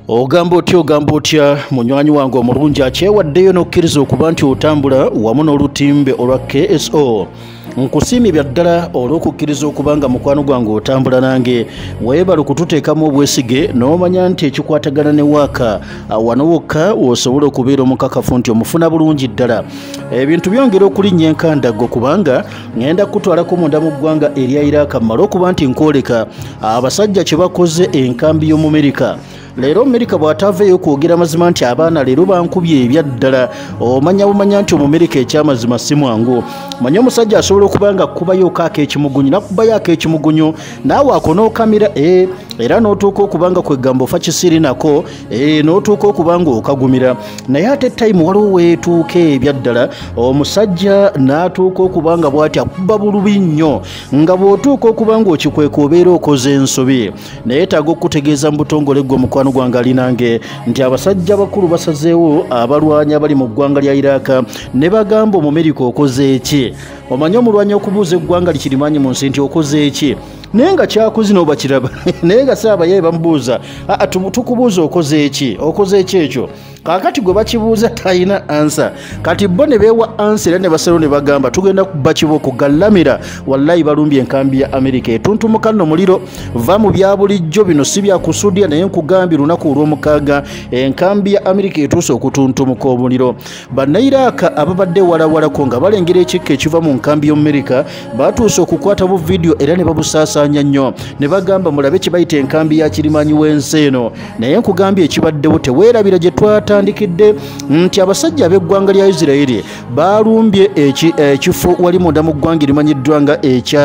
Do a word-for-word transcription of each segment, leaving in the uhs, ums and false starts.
Ogamba otya ogamba otya munywanyi wange omulungi akyewaddeyo n'okkiriza okuba nti otambula wamu n'olutimbe olwa K S O. Nkusiimye ddala olw'okukkiriza okuba nga mukwano gwange otambula nange. Weebale kututeekamu obwesige n'omanya nti ekikwatagana ne waaka wano wokka osobola okubeera omukakafu nti omufuna bulungi ddala. Ebintu byongera okulinnya enkandago kubanga ngenda kutwalako munda mu ggwanga erya Iraq mmale okuba nti nkwoleka abasajja kye bakoze enkambi y'omu Amerika. Leero Amerika bw'ataaveeyo kwogera mazima nti abaana leero bankubye ebyaddala omanya bumanya nti Omumerika ekyamazima si mwangu. Manya omusajja asobola okuba nga akkubayo akaako ekimugunyu nakubayo ak'ekimugunyu naawe ako n'okamira e, era n'otuuka okuba nga kwegamba ofa kisiri nako e, n'otuuka okuba nga okagumira. Naye ate time waliwo weetuuka ebyaddala omusajja n'atuuka okuba nga bw'ati akuba bulubi nnyo nga bw'otuuka okuba nga okikweka obeera okoze ensobi. Naye taaga okutegeeza mu butongole gwe mukwano gwange ali nange nti abasajja bakulu basazeewo abalwanyi abali mu ggwanga lya Iraq ne bagamba Omumerika okoze eki. Omanyi omulwanyi okubuuza eggwanga likirimanyi mu nsi nti okoze eki naye nga kyakozi n'oba kiraba naye nga saaba ye bamubuuza tukubuuza okoze eki okoze eki ekyo kakati gwe bakibuuza talina ansa kati bo ne beewa ansa era ne basalawo ne bagamba tugenda kuba kiboko galamira wallahi balumbye enkambi ya Amerika Etuntumuka nno Muliro va mu bya bulijjo bino si bya kusudya naye nkugambye lunaku olw'omukaaga enkambi ya Amerika etuuse okutuntumuka omuliro. Bannayiraq ababadde walawalako nga balengera ekikka ekiva mu nkambi y'Omumerika batuuse okukwata bu vidiyo era ne babusaasanya nnyo ne bagamba mulabe kye bayita enkambi ya kirimanyi w'ensi eno. Naye nkugambye ekibaddewo teweerabira gye twatandikidde nti abasajja ab'eggwanga lya Isirairi balumbye ekifo wali munda mu ggwanga erimanyiddwa nga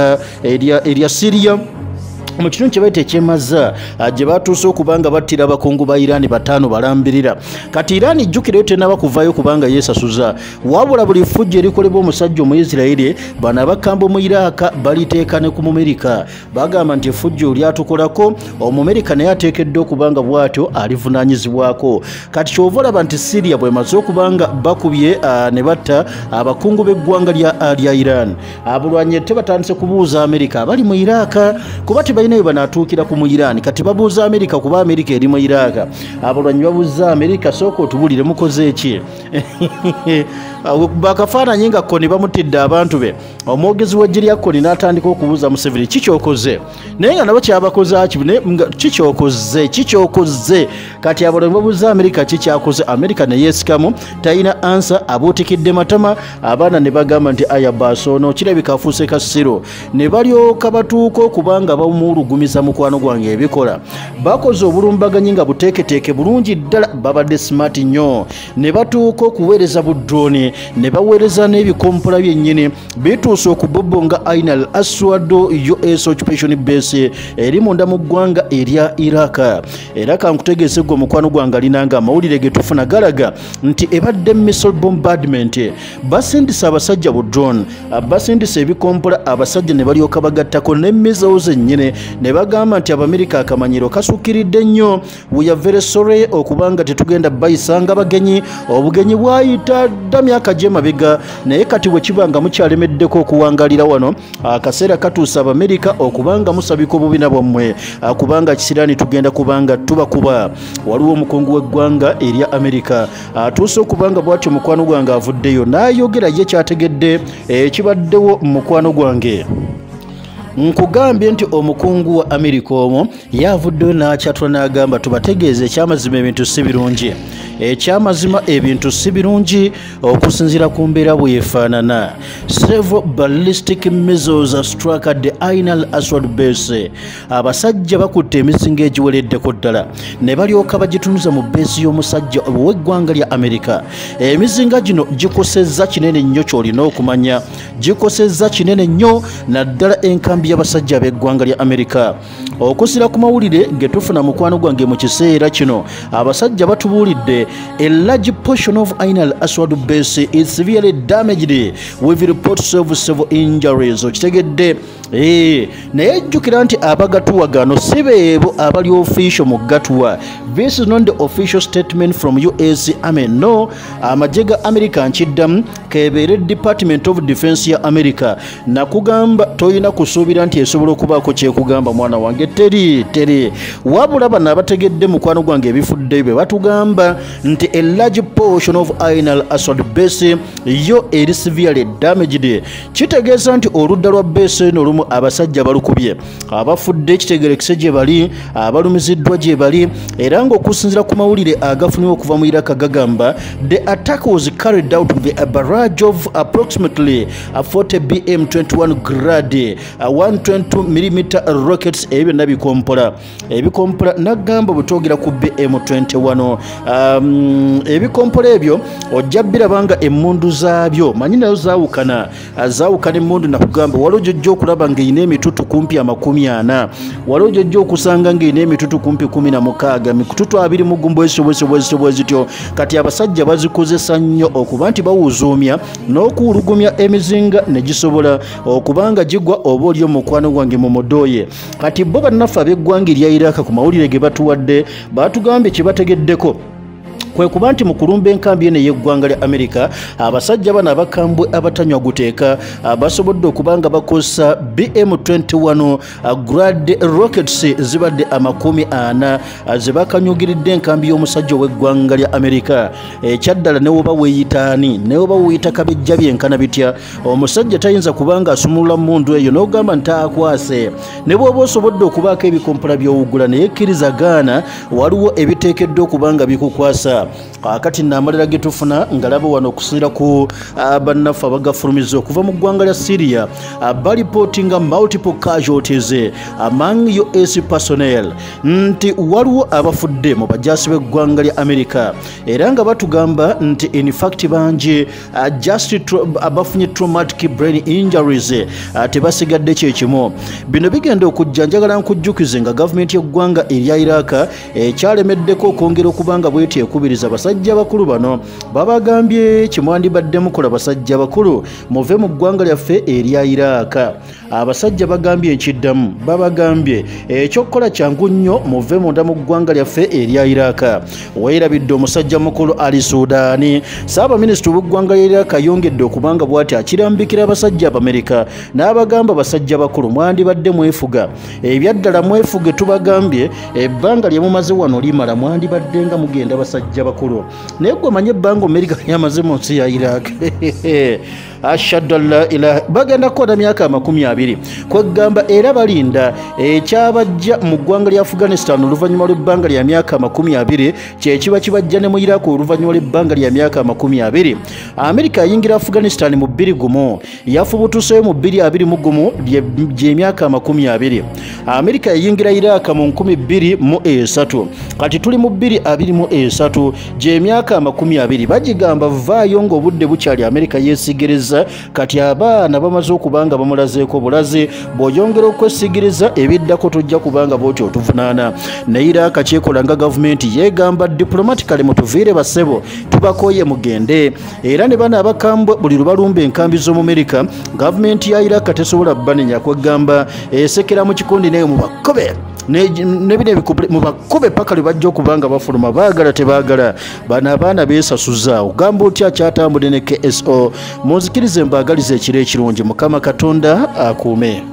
erya Siriya mu kitundu kye bayita ekyemaza gye batuuse okuba nga battira abakungu ba Iran bataano balambirira. Kati Iran ijjukirayo tenaba kuvaayo kubanga yeesasuza wabula buli ffujjo erikolebwa omusajja Omuyisirayiri bano abakamba mu Iraq baliteeka ne ku Mumerika bagamba nti effujjo lyatukolako Omumerika naye ateekeddwa okuba nga bw'atyo alivunaanyizibwako. Kati kyova olaba nti Syria bw'emaze okuba nga bakubye ne batta abakungu b'eggwanga lya Iran abulwanyi tebatandise kubuuza Amerika abali mu Iraq kuba nayo banatuukira ku mu Iran kati babuuza Amerika kuba Amerika eri mu Iraq abalwanyi babuuza Amerika sooka otubulire mukoze eki bakafaananyi nga Koni bamutidde abantu be omwogezi w'eggye lya Koni n'atandika okubuuza Museveni kikyokoze naye nga nabo kyabakoze aki kikyokoze kikyokoze kati abalwanyi babuuza Amerika kikyakoze Amerika ne yeesikamu talina ansa abuutikidde matama abaana ne bagamba nti aya baasoono kirabika afuuse kasiro ne balyoka batuuka okubanga bamu lugumiza mukwano gwange ebikola bakoze obulumbaganyi nga buteeketeeke bulungi ddala babadde smart nnyo ne batuuka okuweereza budroni ne baweereza n'ebikompola byennyini bituuse okubobonga Ain al-Aswad U S Occupation Base eri munda mu ggwanga erya Iraq. Era kankutegeeze gwe mukwano gwange alinanga amawulire ge tufuna galaga nti ebadde missile bombardment basindisa abasajja bu drone basindisa ebikompola abasajja ne balyoka bagattako ne missiles ennyini ne bagamba nti Abamerika akamanyiro kasukiridde nnyo we are very sorry okubanga tetugenda bayisanga bagenyi obugenyi bwayita dda myaka gye mabega naye kati bwe kibanga mukyalemeddeko okuwangalira wano akaseera katuusa Abamerika okubanga musabika obubina bwammwe kubanga kisiraani tugenda kubanga tubakuba. Waliwo omukungu w'eggwanga erya Amerika atuuse okubanga bw'atyo mukwano gwange avuddeyo n'ayogera ye kyategedde ekibaddewo mu mukwano gwange. Nkugambye nti omukungu wa Amerika omwo yavuddeyo n'akyatula n'agamba tubategeeze ekyamazima ebintu si birungi ekyamazima ebintu si birungi okusinziira ku mbeera bweyefaanana. Several ballistic missiles struck at the Ain al-Aswad base. Abasajja bakutte emizinga egiwereddeko ddala ne balyoka bagitunuza mu beesi y'omusajja w'eggwanga lya Amerika. Emizinga gino gikosezza kinene nnyo ky'olina okumanya gikosezza kinene nnyo naddala enkambi y'abasajja b'eggwanga lya Amerika. Okusira ku mawulire ge tufuna mukwano gwange mu kiseera kino abasajja batubuulidde nti a large portion of Ain al-Aswad base is severely damaged with reports of several injuries. Okitegedde eh naye jjukira nti abagatuwa gano sibeebo abali official mu gatuwa. This is not the official statement from U S Army. No, amajega America nchiddamu kebeere Department of Defense ya America nakugamba toyina kusuubira nti esobola okubaako kyekugamba mwana wange teri teri wabula bano abategedde mukwano gwange ebifudde bye batugamba nti a large portion of Ain al-Aswad base yo eri severely damaged. Kitegeeza nti oludda lwa base eno olumu abasajja balukubye abafudde kitegerekese gye bali abalumiziddwa gye bali era ng'okusinziira ku mawulire agafunibwa okuva mu Iraq gagamba the attack was carried out with a barrage of approximately forty B M twenty-one grade one twenty millimeter rockets ebyo nabikompola ebikompola nagamba butogera ku B M twenty-one um, ebikompola ebyo ojja birabanga emmundu zaabyo manyi nayo zaawukana zaawukana emmundu nakugamba waliwo gyojja okulaba ng'eyina emitutu kumpi amakumi ana waliwo gyojja okusanga ng'eyina emitutu kumpi kumi na mukaaga mikututu abiri mu gumbo bwezityo kati abasajja bazikozesa nnyo okuba nti bawuzuumya n'okuwulugumya emizinga ne gisobola okubanga gigwa oba oli omukwano gwange mu mudoye. Kati bo bannaffe ab'eggwanga erya Iraq ku mawulire ge batuwadde batugambye kye bategeddeko kwe kuba nti mu kulumba enkambi eno y'eggwanga lya America abasajja bano abakambwe abatanywa guteeka basobodde okubanga bakozesa B M twenty-one grade rockets zibadde amakumi ana ze bakanyugiridde enkambi y'omusajja w'eggwanga lya America. Ekyaddala ne woba weeyitaani ne woba weeyita kabejja byenkana bitya omusajja tayinza kubanga asumulula mundu eyo n'ogamba nti akwase ne bw'oba osobodde okubaako ebikompola by'owugula naye kkiriza gaana waliwo ebiteekeddwa okubanga bikukwasa. Akati n'amalira ge tufuna ngalaba wano okusinziira ku bannaffe abagafulumiza okuva mu ggwanga lya Syria balipotinga multiple casualties among U S personnel nti waliwo abafudde mu bajaasi b'eggwanga lya America era nga batugamba nti in fact bangi just abafunye traumatic brain injuries tebasigadde kyekimu. Bino bigenda okujja njagala nkujjukize nga gavumenti y'eggwanga erya Iraq ekyalemeddeko okwongera okubanga bweti ekubiriza basajja bakulu bano babagambye kimwandibadde mukola basajja bakulu muve mu ggwanga lyaffe erya Iraq. Abasajja bagambye ekiddamu babagambye ekyokukola kyangu nnyo muve munda mu ggwanga lyaffe erya Iraq. Weerabidde omusajja mukulu Ali Sudani Ssaabaminisita w'eggwanga lya Iraq ayongedde okubanga bw'ati akirambikira abasajja Abamerika n'abagamba basajja bakulu mwandibadde mwefuga ebyaddala mwefuge tubagambye ebbanga lye mumaze wano limala mwandibadde nga mugenda basajja bakulu naye gwe manye ebbanga Amerika yamaze mu nsi ya Iraq ashhadu an la ilaha bagenda kukola myaka amakumi abiri kwegamba era balinda ekyabajja mu ggwanga lya Afghanistan oluvannyuma lw'ebbanga lya myaka amakumi abiri kyekiba kibajja ne mu Iraq oluvannyuma lw'ebbanga lya myaka amakumi abiri. Amerika yayingira Afghanistan mu bbiri gumu yafubutuseyo mu bbiri abiri mu gumu gy'emyaka amakumi abiri. Amerika yayingira Iraq mu nkumi bbiri mu esatu kati tuli mu bbiri abiri mu esatu gy'emyaka amakumi abiri. Bagigamba vaayo ng'obudde bukyali Amerika yeesigereza kati abaana bamaze okubanga bamulazeeko bulazi bw'oyongera okwesigiriza ebiddako tojja kubanga bw'oti otuvunaana. Naye Iraq kyekola nga gavumenti yeegamba diplomatically mutuviire basebo tubakoye mugende era ne bana abakambwe buli lubalumba enkambi z'omu Amerika gavumenti ya Iraq tesobola banenya kwegamba esekera mu kikundi naye mubakobe nebine mubakube paka libajja okubanga bafuluma baagala tebaagala bana abaana beesasuza ogamba otya kyatambudde ne K S O muzikirize mbagalize ekiro ekirungi Mukama Katonda akuume.